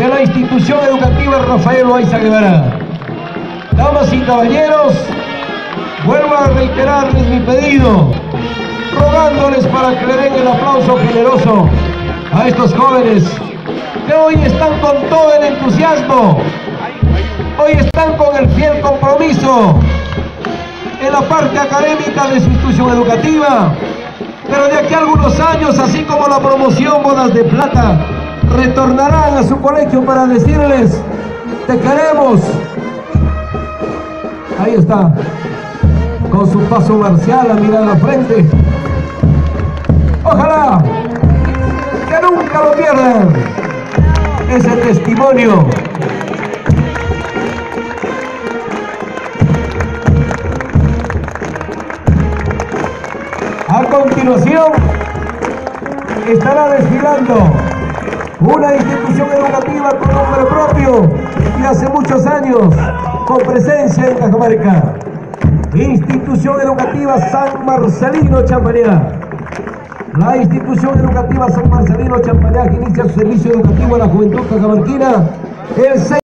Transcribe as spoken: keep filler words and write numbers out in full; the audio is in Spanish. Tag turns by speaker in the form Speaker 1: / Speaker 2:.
Speaker 1: de la institución educativa Rafael Loaiza Guevara. Damas y caballeros, vuelvo a reiterarles mi pedido, rogándoles para que le den el aplauso generoso a estos jóvenes que hoy están con todo el entusiasmo, hoy están con el fiel compromiso en la parte académica de su institución educativa, pero de aquí a algunos años, así como la promoción Bodas de Plata, retornarán a su colegio para decirles: te queremos. Ahí está, con su paso marcial, a mirar a la frente. Ojalá que nunca lo pierdan, ese testimonio. A continuación estará desfilando una institución educativa con nombre propio y hace muchos años con presencia en Cajamarca. Institución Educativa San Marcelino Champañá. La institución educativa San Marcelino Champañá, que inicia su servicio educativo a la juventud cajamarquina el seis